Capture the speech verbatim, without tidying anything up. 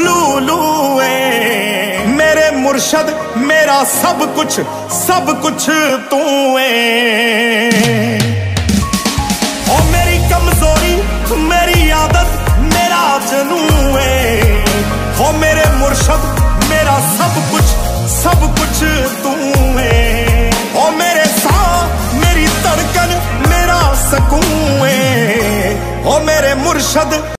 लूलू है। मेरे मुर्शद मेरा सब कुछ सब कुछ तू है। ओ मेरी कमजोरी मेरी आदत मेरा जनू है। ओ मेरे मुर्शद मेरा सब कुछ सब कुछ तू है। ओ मेरे सांस मेरी धड़कन मेरा सकून है। ओ मेरे मुर्शद